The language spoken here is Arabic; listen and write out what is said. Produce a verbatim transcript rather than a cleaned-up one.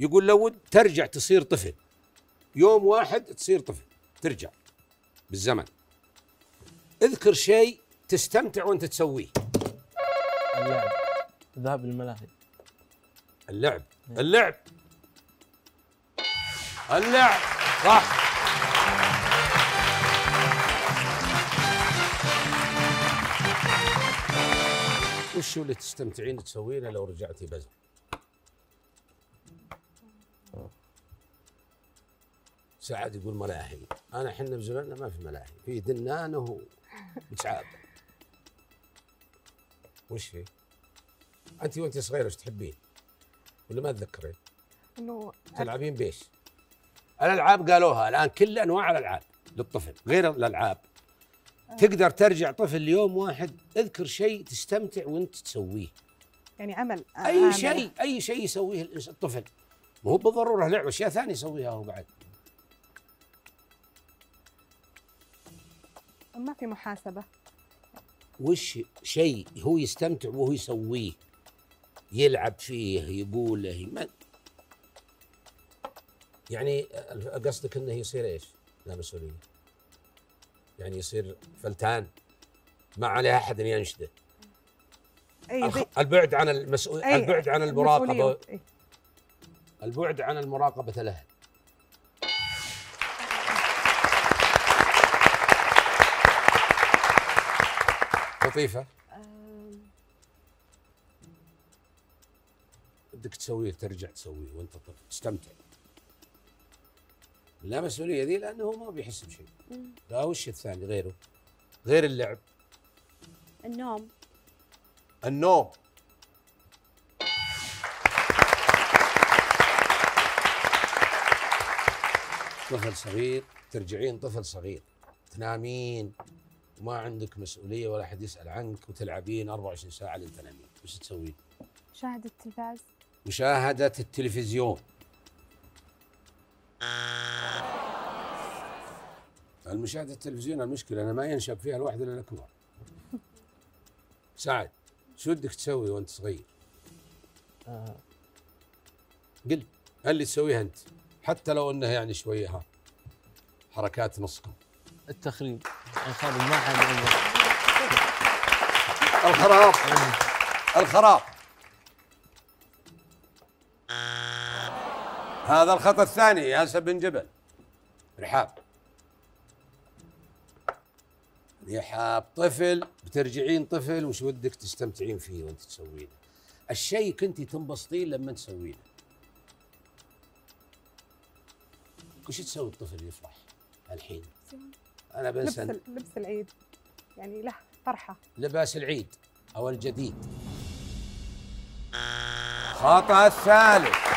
يقول لو ود ترجع تصير طفل، يوم واحد تصير طفل، ترجع بالزمن. اذكر شيء تستمتع وانت تسويه. اللعب، ذهاب الملاهي. اللعب، اللعب اللعب صح. وش اللي تستمتعين تسوينه لو رجعتي بزمن؟ سعد يقول ملاهي. انا احنا بزماننا ما في ملاهي، في دنانه ومتعاب. وش في؟ انت وانت صغيره وش تحبين؟ ولا ما تذكرين؟ انه تلعبين بيش؟ الالعاب قالوها الان كل انواع الالعاب للطفل غير الالعاب. آه. تقدر ترجع طفل ليوم واحد، اذكر شيء تستمتع وانت تسويه. يعني عمل اي عمل. شيء اي شيء يسويه الطفل، مو هو بالضروره لعبه، اشياء ثانيه يسويها هو بعد. ما في محاسبه. وش شيء هو يستمتع وهو يسويه، يلعب فيه، يقوله، ما يعني قصدك انه يصير ايش؟ لا مسؤوليه. يعني يصير فلتان ما عليه احد ان ينشده. أي الخ... البعد عن المسؤول، البعد عن المراقبه. أي. البعد عن المراقبه له. لطيفه. بدك تسويه ترجع تسويه وانت طفل، تستمتع. لا مسؤوليه ذي لانه ما بيحس بشيء. لا وش الثاني غيره؟ غير اللعب. النوم. النوم. طفل صغير، ترجعين طفل صغير، تنامين وما عندك مسؤوليه ولا احد يسال عنك، وتلعبين أربعة وعشرين ساعه لين تنامين، وش تسوين؟ مشاهده التلفاز. مشاهده التلفزيون. المشاهدة التلفزيون المشكلة أنا ما ينشب فيها الواحد إلا الكبار. سعد شو بدك تسوي وأنت صغير؟ آه. قل اللي تسويها أنت حتى لو أنها يعني شوية ها حركات نصكم. التخريب، الخراب ما حد. الخراب. الخراب. هذا الخطأ الثاني يا أسد بن جبل. رحاب. رحاب طفل، بترجعين طفل وش ودك تستمتعين فيه وانت تسوينه؟ الشيء كنتي تنبسطين لما تسوينه. وش تسوي الطفل يفرح الحين؟ انا بس لبس لبس العيد، يعني له فرحه. لباس العيد او الجديد. خطأ الثالث.